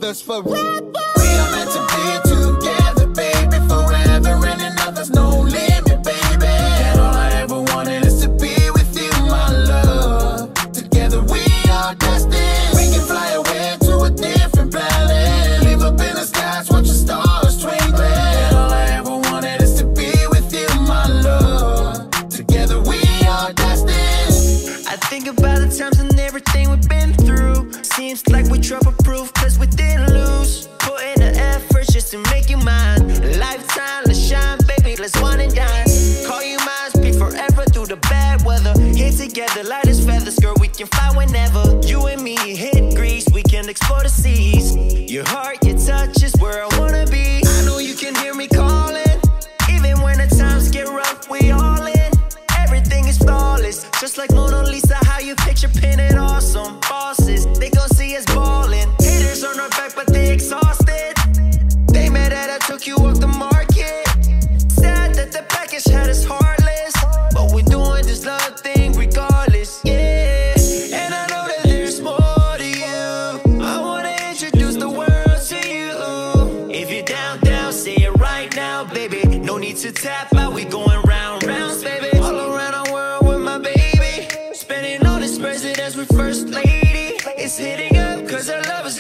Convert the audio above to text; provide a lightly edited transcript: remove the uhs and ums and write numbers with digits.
us forever. We are meant to be together, baby, forever and enough. There's no limit, baby. And all I ever wanted is to be with you, my love. Together we are destined. We can fly away to a different planet. Live up in the skies, watch the stars twinkling. And all I ever wanted is to be with you, my love. Together we are destined. I think about the times and everything we've been through. Seems like we trouble proof cause we didn't lose. Put in the effort just to make you mine. Lifetime, let's shine, baby, let's wine and dine. Call you mine, speak forever through the bad weather. Here together, light as feathers, girl, we can fly whenever. You and me hit Greece, we can explore the seas. Your heart, your touch is where I wanna be. I know you can hear me calling. Even when the times get rough, we all in. Everything is flawless, just like Mona Lisa. How you picture painted awesome bosses, they gon' see us ballin'. Haters on our back, but they exhausted. They mad that I took you off the market. Sad that the package had us heartless, but we're doing this love thing regardless. Yeah, and I know that there's more to you. I wanna introduce the world to you. If you're down, down, say it right now, baby. No need to tap out, we going round, rounds, baby. All around our world with my baby. Spending all this presidents with first lady. It's hitting up cause our love is